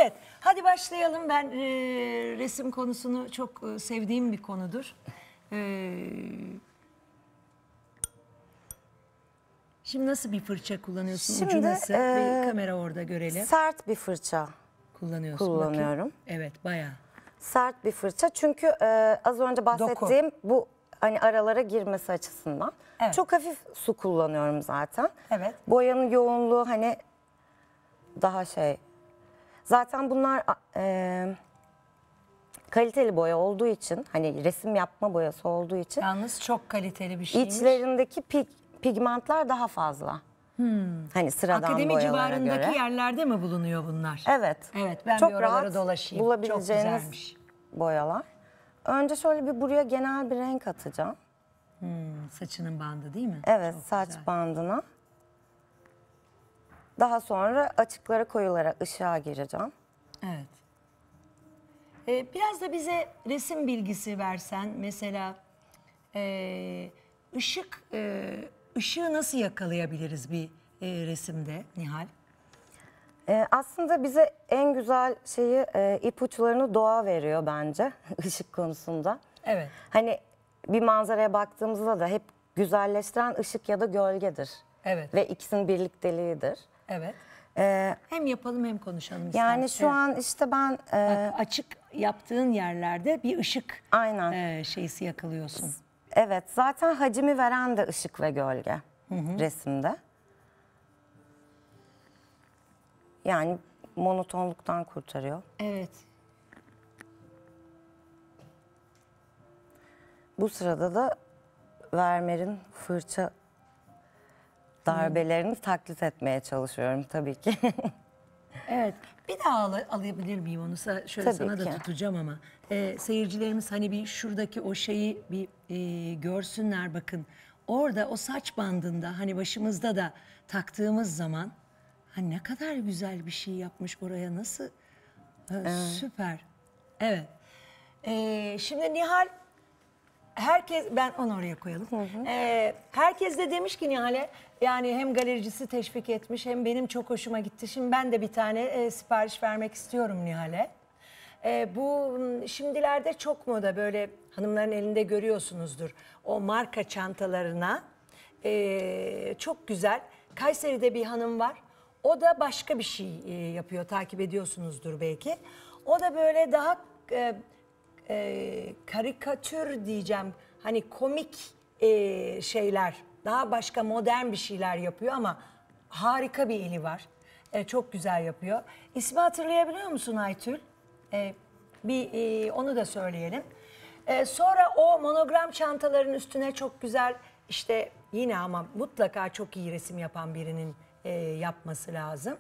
Evet, hadi başlayalım. Ben resim konusunu çok sevdiğim bir konudur. Şimdi nasıl bir fırça kullanıyorsun? Ucu Şimdi nasıl? Bir kamera orada görelim. sert bir fırça Kullanıyorsun. kullanıyorum. Bakayım. Evet, bayağı. Sert bir fırça çünkü az önce bahsettiğim bu hani aralara girmesi açısından. Evet. Çok hafif su kullanıyorum zaten. Evet. Boyanın yoğunluğu hani daha şey. Zaten bunlar kaliteli boya olduğu için, hani resim yapma boyası olduğu için Yalnız çok kaliteli bir şeymiş. içlerindeki pigmentler daha fazla. Hani sıradan Akademi boyalara civarındaki göre. yerlerde mi bulunuyor bunlar? Evet. Evet, ben çok bir oraları rahat dolaşayım. bulabileceğiniz Çok güzelmiş. boyalar. Önce şöyle bir buraya genel bir renk atacağım. Saçının bandı değil mi? Evet, Çok saç güzel. bandına. Daha sonra açıklara koyulara ışığa gireceğim. Evet. Biraz da bize resim bilgisi versen, mesela ışığı nasıl yakalayabiliriz bir resimde Nihal? Aslında bize en güzel şeyi ipuçlarını doğa veriyor bence ışık konusunda. Evet. Hani bir manzaraya baktığımızda da hep güzelleştiren ışık ya da gölgedir. Evet. Ve ikisinin birlikteliğidir. Evet. Ee, Hem yapalım hem konuşalım Yani istersen. şu an işte ben Bak, açık yaptığın yerlerde bir ışık aynen. şeysi yakalıyorsun. Evet, zaten hacmi veren de ışık ve gölge resimde. Yani monotonluktan kurtarıyor. Evet. Bu sırada da Vermeer'in fırça darbelerini taklit etmeye çalışıyorum tabii ki. Evet. Bir daha alabilir miyim onu? Şöyle Tabii sana da ki. tutacağım ama. Seyircilerimiz hani bir şuradaki o şeyi bir görsünler, bakın. Orada o saç bandında hani başımızda da taktığımız zaman hani ne kadar güzel bir şey yapmış oraya, nasıl süper. Evet. Şimdi Nihal, herkes, ben onu oraya koyalım. Herkes de demiş ki Nihal'e, yani hem galericisi teşvik etmiş hem benim çok hoşuma gitti. Şimdi ben de bir tane sipariş vermek istiyorum Nihal'e. Bu şimdilerde çok moda, böyle hanımların elinde görüyorsunuzdur. O marka çantalarına çok güzel. Kayseri'de bir hanım var. O da başka bir şey yapıyor, takip ediyorsunuzdur belki. O da böyle daha karikatür diyeceğim, hani komik şeyler, daha başka modern bir şeyler yapıyor ama harika bir eli var. Çok güzel yapıyor. İsmi hatırlayabiliyor musun Aytül? Onu da söyleyelim. Sonra o monogram çantaların üstüne çok güzel, işte yine ama mutlaka çok iyi resim yapan birinin yapması lazım.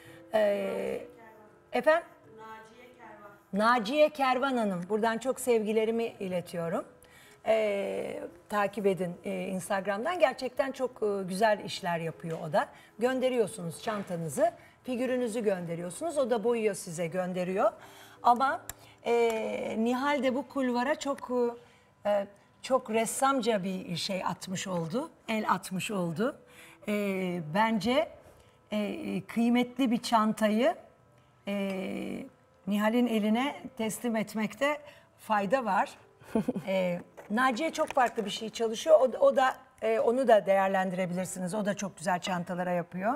Efendim? Naciye Kervan Hanım. Buradan çok sevgilerimi iletiyorum. Takip edin Instagram'dan. Gerçekten çok güzel işler yapıyor o da. Gönderiyorsunuz çantanızı, figürünüzü gönderiyorsunuz. O da boyuyor, size gönderiyor. Ama Nihal de bu kulvara çok ressamca bir şey atmış oldu. El atmış oldu. Bence kıymetli bir çantayı Nihal'in eline teslim etmekte fayda var. Naciye çok farklı bir şey çalışıyor. O da onu da değerlendirebilirsiniz. O da çok güzel çantalara yapıyor.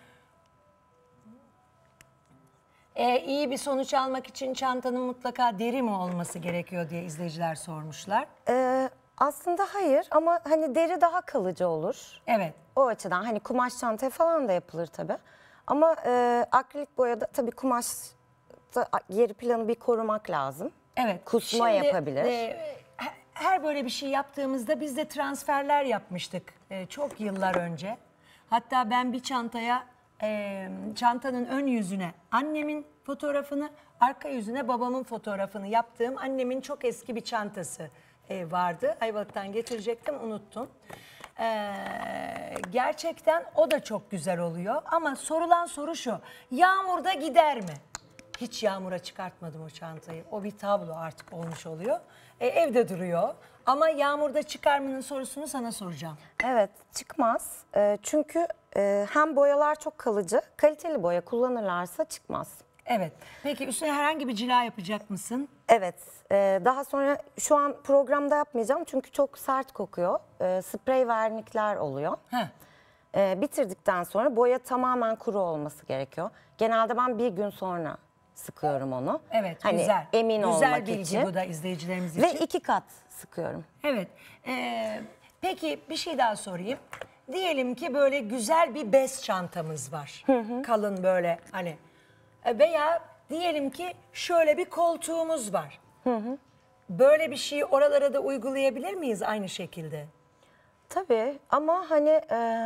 İyi bir sonuç almak için çantanın mutlaka deri mi olması gerekiyor diye izleyiciler sormuşlar. Aslında hayır ama hani deri daha kalıcı olur. Evet. O açıdan hani kumaş çantaya falan da yapılır tabii. Ama akrilik boyada tabii kumaş geri planı bir korumak lazım. Evet. Kusma Şimdi, yapabilir. Her böyle bir şey yaptığımızda biz de transferler yapmıştık çok yıllar önce. Hatta ben bir çantaya, çantanın ön yüzüne annemin fotoğrafını, arka yüzüne babamın fotoğrafını yaptığım annemin çok eski bir çantası vardı. Ayvalık'tan getirecektim, unuttum. Gerçekten o da çok güzel oluyor ama sorulan soru şu: yağmurda gider mi? Hiç yağmura çıkartmadım o çantayı. O bir tablo artık olmuş oluyor. Evde duruyor. Ama yağmurda çıkar mı'nın sorusunu sana soracağım. Evet, çıkmaz. Çünkü hem boyalar çok kalıcı, kaliteli boya kullanırlarsa çıkmaz. Evet. Peki üstüne herhangi bir cila yapacak mısın? Evet. Daha sonra şu an programda yapmayacağım çünkü çok sert kokuyor. Sprey vernikler oluyor. Heh. Bitirdikten sonra boya tamamen kuru olması gerekiyor. Genelde ben bir gün sonra sıkıyorum onu. Evet, hani güzel. Emin Güzel olmak bilgi için. bu da izleyicilerimiz Ve için. 2 kat sıkıyorum. Evet. Peki bir şey daha sorayım. Diyelim ki böyle güzel bir bez çantamız var. Kalın böyle hani. Veya diyelim ki şöyle bir koltuğumuz var. Böyle bir şeyi oralara da uygulayabilir miyiz aynı şekilde? Tabii ama hani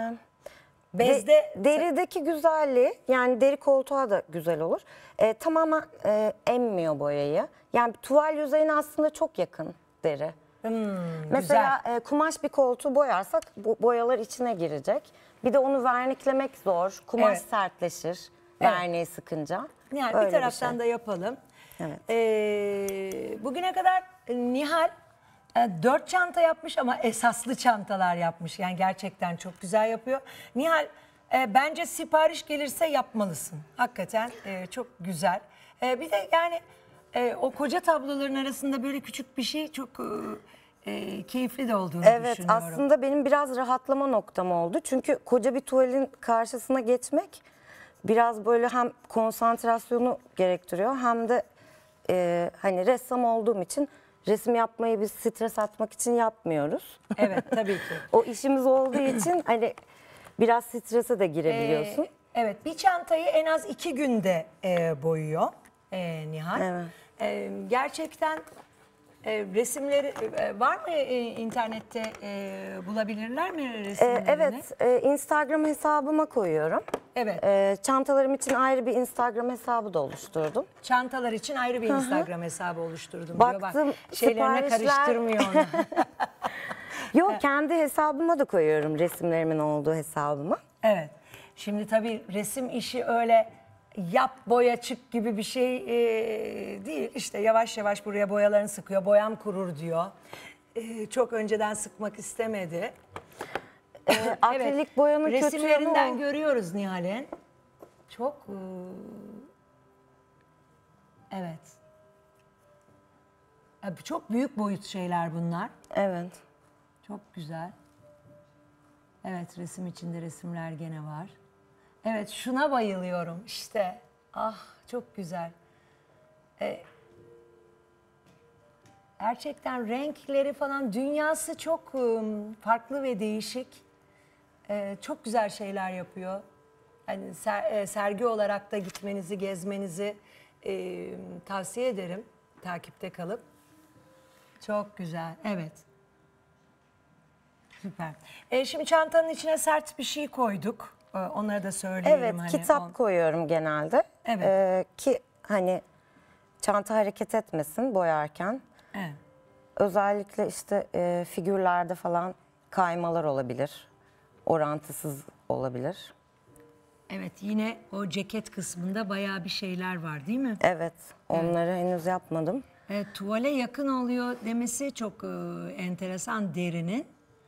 Bezde derideki güzelliği, yani deri koltuğa da güzel olur. Tamamen emmiyor boyayı. Yani tuval yüzeyine aslında çok yakın deri. Mesela kumaş bir koltuğu boyarsak bu boyalar içine girecek. Bir de onu verniklemek zor. Kumaş Evet. sertleşir Evet. verniği sıkınca. yani Öyle bir taraftan şey. da yapalım. Evet. Bugüne kadar Nihal 4 çanta yapmış ama esaslı çantalar yapmış. Yani gerçekten çok güzel yapıyor. Nihal bence sipariş gelirse yapmalısın. Hakikaten çok güzel. Bir de yani o koca tabloların arasında böyle küçük bir şey çok keyifli de olduğunu Evet, düşünüyorum. aslında benim biraz rahatlama noktam oldu. Çünkü koca bir tuvalin karşısına geçmek biraz böyle hem konsantrasyonu gerektiriyor hem de hani ressam olduğum için resim yapmayı biz stres atmak için yapmıyoruz. Evet, tabii ki. O işimiz olduğu için hani biraz strese de girebiliyorsun. Evet, bir çantayı en az 2 günde boyuyor Nihal. Evet. Gerçekten resimleri var mı internette bulabilirler mi resimlerini? Evet, Instagram hesabıma koyuyorum. Evet. Çantalarım için ayrı bir Instagram hesabı da oluşturdum. Çantalar için ayrı bir Instagram hesabı oluşturdum diyor. Bak, Baktım, şeylerine siparişler- karıştırmıyor onu. Yok, kendi hesabıma da koyuyorum, resimlerimin olduğu hesabıma. Evet. Şimdi tabii resim işi öyle yap boya çık gibi bir şey değil. İşte yavaş yavaş buraya boyalarını sıkıyor. Boyam kurur diyor. Çok önceden sıkmak istemedi. Akrilik boyanın kötü yanı resimlerinden o. görüyoruz Nihal'in. Çok evet. Çok büyük boyut şeyler bunlar. Evet. Çok güzel. Evet, resim içinde resimler gene var. Evet, şuna bayılıyorum işte. Ah, çok güzel. Gerçekten renkleri falan, dünyası çok farklı ve değişik. Çok güzel şeyler yapıyor. Yani sergi olarak da gitmenizi, gezmenizi tavsiye ederim. Takipte kalıp. Çok güzel, evet. Süper. Şimdi çantanın içine sert bir şey koyduk. Onları da söyleyelim. Evet, hani kitap koyuyorum genelde. Evet. Ki hani çanta hareket etmesin boyarken. Evet. Özellikle işte figürlerde falan kaymalar olabilir. Orantısız olabilir. Evet, yine o ceket kısmında bayağı bir şeyler var değil mi? Evet, onları henüz yapmadım. Evet, tuvale yakın oluyor demesi çok enteresan derinin.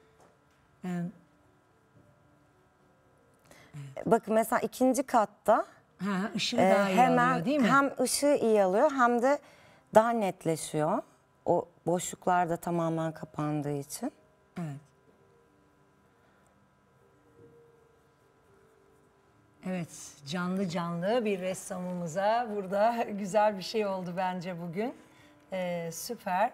Bakın mesela ikinci katta Işığı daha iyi alıyor değil mi? hem ışığı iyi alıyor hem de daha netleşiyor. O boşluklar da tamamen kapandığı için. Evet. Evet, canlı canlı bir ressamımıza burada güzel bir şey oldu bence bugün. Süper.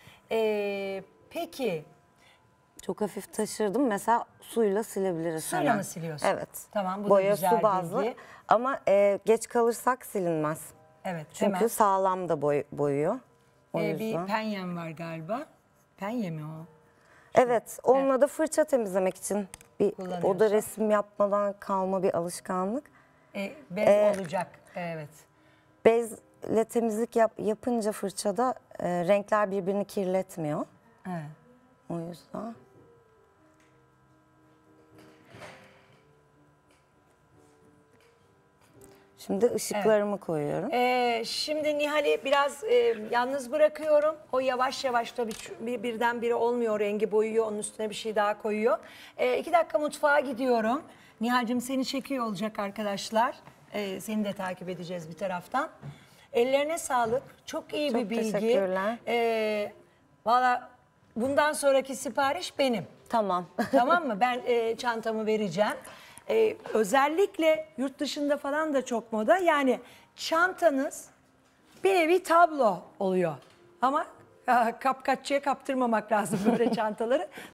Peki, Çok hafif taşırdım. Mesela suyla silebiliriz Suyla hemen. mı siliyorsun? Evet. Tamam, bu da Boya güzel su bazlı. bilgi. Ama geç kalırsak silinmez. evet, Çünkü hemen. sağlam da boyuyor. O Bir yüzden. penyem var galiba. Penye mi o? Evet, onunla da fırça temizlemek için o da Kullanıyorsun. resim yapmadan kalma bir alışkanlık. Bez olacak, evet. Bezle temizlik yapınca fırçada renkler birbirini kirletmiyor. Evet. O yüzden. Şimdi ışıklarımı koyuyorum. Şimdi Nihal'i biraz yalnız bırakıyorum. O yavaş yavaş tabii birdenbire olmuyor, rengi boyuyor, onun üstüne bir şey daha koyuyor. 2 dakika mutfağa gidiyorum. Nihal'cığım seni çekiyor olacak arkadaşlar. Seni de takip edeceğiz bir taraftan. Ellerine sağlık. Çok iyi Çok bir bilgi. teşekkürler. Valla bundan sonraki sipariş benim. Tamam. Tamam mı? Ben çantamı vereceğim. Özellikle yurt dışında falan da çok moda. Yani çantanız bir nevi tablo oluyor. Ama kapkaççıya kaptırmamak lazım böyle çantaları.